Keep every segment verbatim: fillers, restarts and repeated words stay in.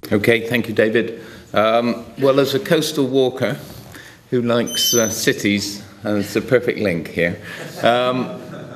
Okay, thank you, David. Um, well, as a coastal walker who likes uh, cities, uh, it's a perfect link here. Um,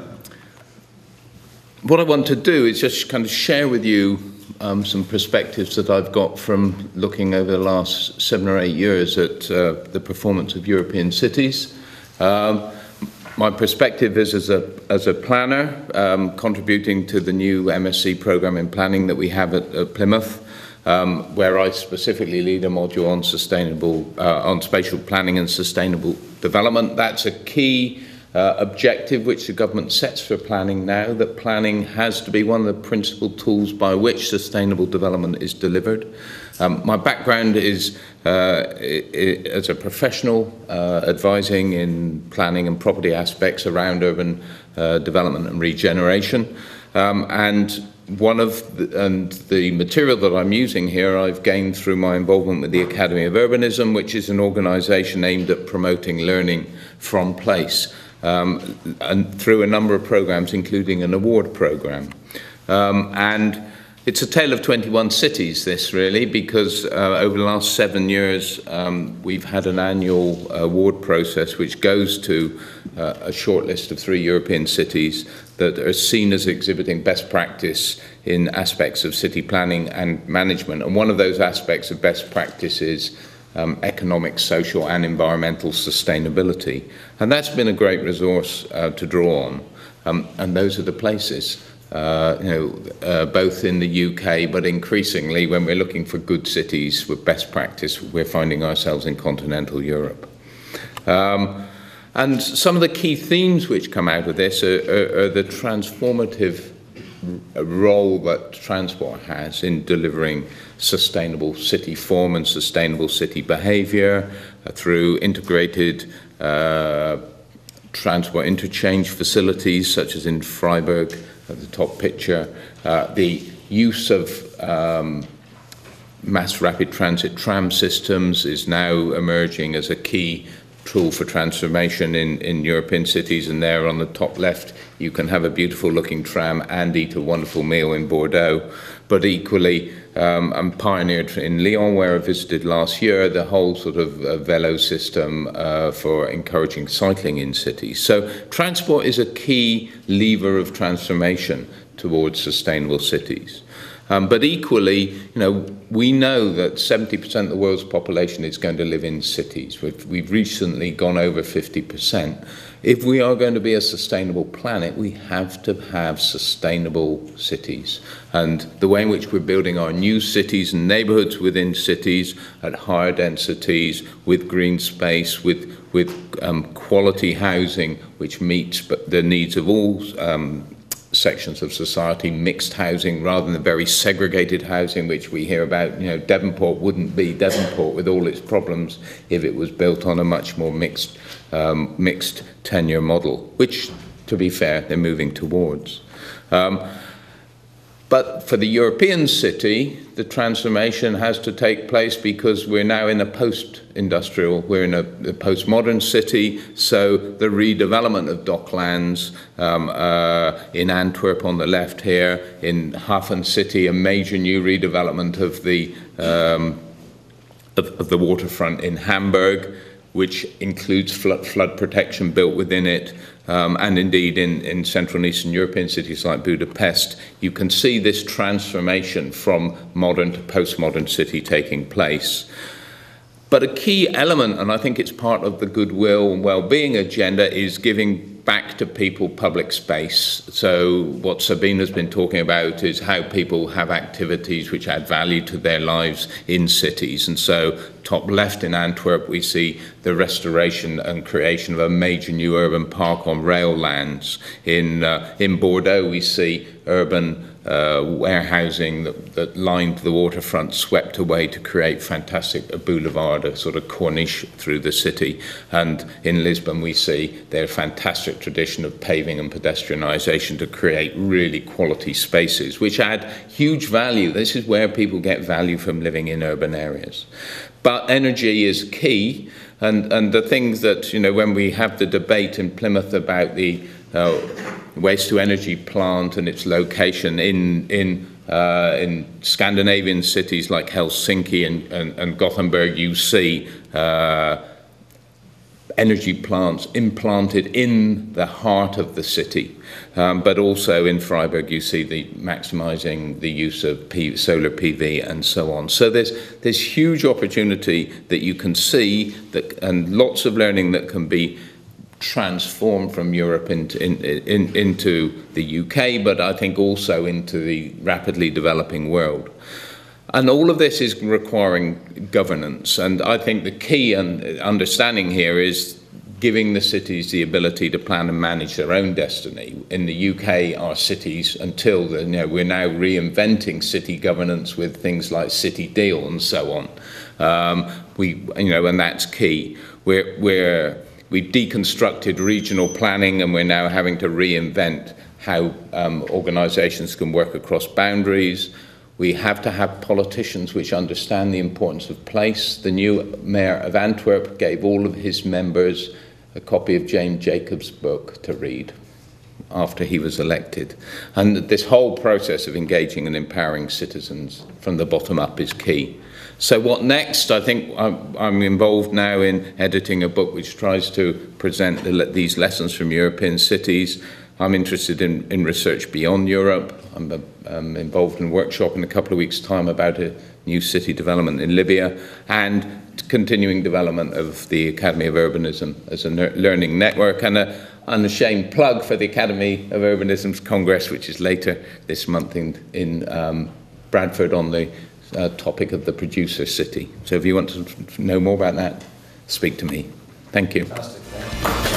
what I want to do is just kind of share with you um, some perspectives that I've got from looking over the last seven or eight years at uh, the performance of European cities. Um, My perspective is as a, as a planner, um, contributing to the new M S c programme in planning that we have at, at Plymouth, um, where I specifically lead a module on sustainable, uh, on spatial planning and sustainable development. That's a key uh, objective which the government sets for planning now, that planning has to be one of the principal tools by which sustainable development is delivered. Um, my background is uh, I, I, as a professional uh, advising in planning and property aspects around urban uh, development and regeneration. Um, and one of the, and the material that I'm using here I've gained through my involvement with the Academy of Urbanism, which is an organisation aimed at promoting learning from place, um, and through a number of programmes, including an award programme. Um, and It's a tale of twenty-one cities, this really, because uh, over the last seven years um, we've had an annual award process which goes to uh, a short list of three European cities that are seen as exhibiting best practice in aspects of city planning and management. And one of those aspects of best practice is um, economic, social and environmental sustainability. And that's been a great resource uh, to draw on. Um, and those are the places. Uh, you know, uh, both in the U K, but increasingly when we're looking for good cities with best practice, we're finding ourselves in continental Europe. Um, and some of the key themes which come out of this are, are, are the transformative role that transport has in delivering sustainable city form and sustainable city behaviour uh, through integrated uh, transport interchange facilities such as in Freiburg, at the top picture, uh, the use of um, mass rapid transit tram systems is now emerging as a key tool for transformation in, in European cities, and there on the top left you can have a beautiful looking tram and eat a wonderful meal in Bordeaux. But equally, um, I'm pioneered in Lyon, where I visited last year, the whole sort of uh, velo system uh, for encouraging cycling in cities. So transport is a key lever of transformation towards sustainable cities. Um, but equally, you know, we know that seventy percent of the world's population is going to live in cities. We've, we've recently gone over fifty percent. If we are going to be a sustainable planet, we have to have sustainable cities. And the way in which we're building our new cities and neighbourhoods within cities at higher densities, with green space, with, with um, quality housing, which meets the needs of all um, sections of society, mixed housing rather than the very segregated housing which we hear about. You know, Devonport wouldn't be Devonport with all its problems if it was built on a much more mixed, um, mixed tenure model, which, to be fair, they're moving towards. Um, But for the European city, the transformation has to take place because we're now in a post-industrial, we're in a, a post-modern city, so the redevelopment of docklands um, uh, in Antwerp on the left here, in Hafen City, a major new redevelopment of the, um, of, of the waterfront in Hamburg, which includes flood, flood protection built within it. Um, and indeed in, in Central and Eastern European cities like Budapest, you can see this transformation from modern to postmodern city taking place. But a key element, and I think it's part of the goodwill and well-being agenda, is giving back to people public space. So what Sabine has been talking about is how people have activities which add value to their lives in cities. And so top left in Antwerp, we see the restoration and creation of a major new urban park on rail lands. In, uh, in Bordeaux, we see urban Uh, warehousing that, that lined the waterfront, swept away to create fantastic a boulevard, a sort of corniche through the city. And in Lisbon we see their fantastic tradition of paving and pedestrianisation to create really quality spaces which add huge value. This is where people get value from living in urban areas. But energy is key, and, and the things that, you know, when we have the debate in Plymouth about the uh, waste-to-energy plant and its location in, in Uh, in Scandinavian cities like Helsinki and, and, and Gothenburg, you see uh, energy plants implanted in the heart of the city. Um, but also in Freiburg, you see the maximizing the use of P solar P V and so on. So there's there's huge opportunity that you can see, that, and lots of learning that can be transformed from Europe into, in, in, into the U K, but I think also into the rapidly developing world. And all of this is requiring governance. And I think the key and understanding here is giving the cities the ability to plan and manage their own destiny. In the U K, our cities, until the, you know, we're now reinventing city governance with things like City Deal and so on. Um, we, you know, and that's key. We're, we're We've deconstructed regional planning, and we're now having to reinvent how um, organisations can work across boundaries. We have to have politicians which understand the importance of place. The new mayor of Antwerp gave all of his members a copy of James Jacobs' book to read after he was elected. And this whole process of engaging and empowering citizens from the bottom up is key. So what next? I think I'm, I'm involved now in editing a book which tries to present the, these lessons from European cities. I'm interested in, in research beyond Europe. I'm, I'm involved in a workshop in a couple of weeks' time about a new city development in Libya, and continuing development of the Academy of Urbanism as a learning network, and an unashamed plug for the Academy of Urbanism's Congress, which is later this month in, in um, Bradford on the Uh, topic of the producer city. So if you want to know more about that, speak to me. Thank you. Fantastic.